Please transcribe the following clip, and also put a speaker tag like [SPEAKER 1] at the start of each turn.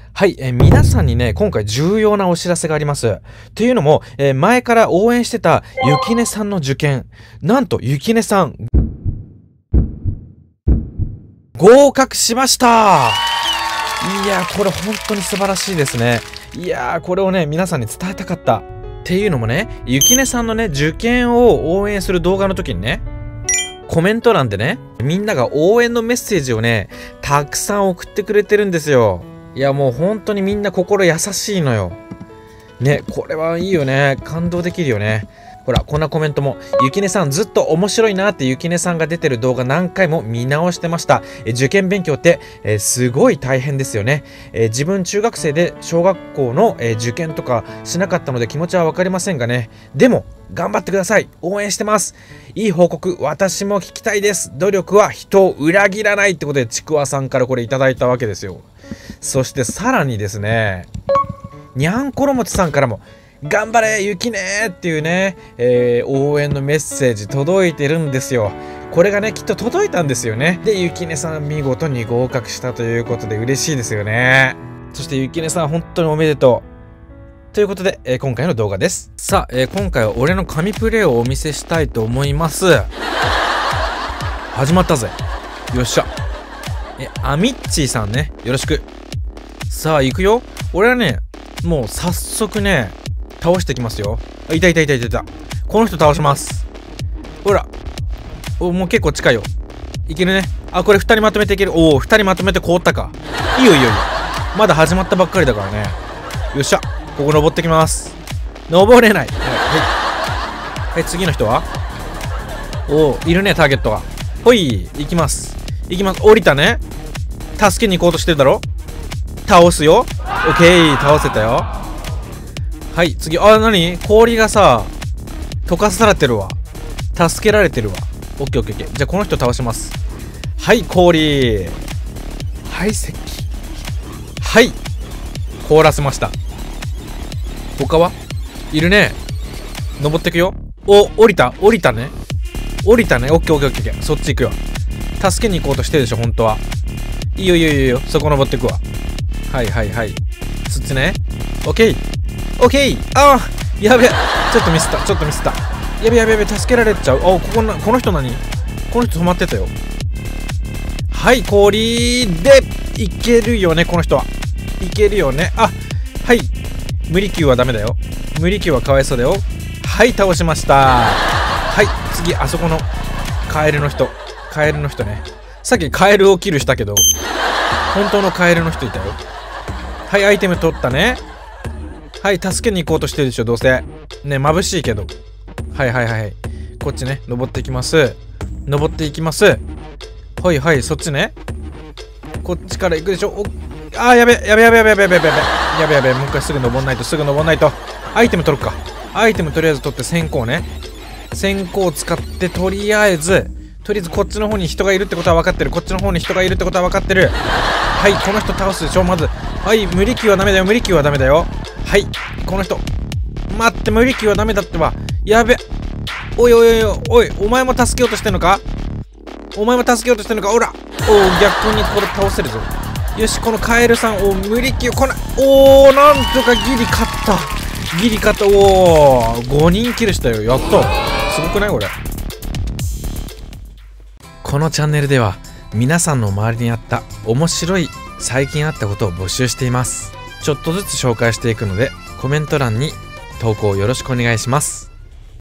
[SPEAKER 1] はい、皆さんにね、今回重要なお知らせがあります。というのも、前から応援してたゆきねさんの受験。なんと、ゆきねさん、合格しました。いやー、これ本当に素晴らしいですね。いやー、これをね、皆さんに伝えたかった。っていうのもね、ゆきねさんのね、受験を応援する動画の時にね、コメント欄でね、みんなが応援のメッセージをね、たくさん送ってくれてるんですよ。いや、もう本当にみんな心優しいのよ。ね、これはいいよね。感動できるよね。ほら、こんなコメントも。ゆきねさんずっと面白いなってゆきねさんが出てる動画何回も見直してました。受験勉強って、すごい大変ですよね。自分中学生で小学校の、受験とかしなかったので気持ちはわかりませんがね。でも、頑張ってください。応援してます。いい報告、私も聞きたいです。努力は人を裏切らないってことで、ちくわさんからこれいただいたわけですよ。そしてさらにですね、にゃんころもちさんからも、頑張れゆきねーっていうね、応援のメッセージ届いてるんですよ。これがね、きっと届いたんですよね。で、ゆきねさん見事に合格したということで嬉しいですよね。そしてゆきねさん本当におめでとう。ということで、今回の動画です。さあ、今回は俺の神プレイをお見せしたいと思います。始まったぜ。よっしゃ。アミッチーさんね、よろしく。さあ、行くよ。俺はね、もう早速ね、倒してきますよ。いたいたいたいたいた。この人倒します。ほら。もう結構近いよ。いけるね。あ、これ2人まとめていける。おお、2人まとめて凍ったか。いいよいいよいいよ。まだ始まったばっかりだからね。よっしゃ。ここ登ってきます。登れない。はい。はい、次の人はおお、いるね、ターゲットが。ほい、行きます。行きます。降りたね。助けに行こうとしてるだろ。倒すよ。オッケー、倒せたよ。はい、次。あ、なに氷がさ、溶かされてるわ。助けられてるわ。オッケーオッケーオッケー。じゃあこの人倒します。はい、氷。はい、石器。はい。凍らせました。他はいるね。登ってくよ。お、降りたね。降りたね。オッケーオッケーオッケー。そっち行くよ。助けに行こうとしてるでしょ、本当は。いいよいいよいいよ。そこ登ってくわ。はいはいはい。そっちね。オッケー。オッケー。ああ、やべ。ちょっとミスった。やべやべやべ、助けられちゃう。お、この人何？この人止まってたよ。はい、氷で、いけるよね、この人は。いけるよね。あ、はい。無理級はダメだよ。無理級はかわいそうだよ。はい、倒しました。はい、次、あそこの、カエルの人ね。さっきカエルをキルしたけど、本当のカエルの人いたよ。はい、アイテム取ったね。はい、助けに行こうとしてるでしょ、どうせ。ね、眩しいけど。はいはいはい。こっちね、登っていきます。登っていきます。はいはい、そっちね。こっちから行くでしょ。あー、やべ。もう一回すぐ登んないと。アイテム取るか。アイテムとりあえず取って先行ね。先行を使って、とりあえずこっちの方に人がいるってことは分かってる。はい、この人倒すでしょ、まず。はい、無理級はダメだよ。はい、この人。待って、無理級はダメだってば。やべ。おい、お前も助けようとしてんのか。おら。逆にこれ倒せるぞ。よし、このカエルさん、無理級、なんとかギリ勝った。5人キルしたよ。やった。すごくないこれ。このチャンネルでは皆さんの周りにあった面白い最近あったことを募集しています。ちょっとずつ紹介していくのでコメント欄に投稿よろしくお願いします。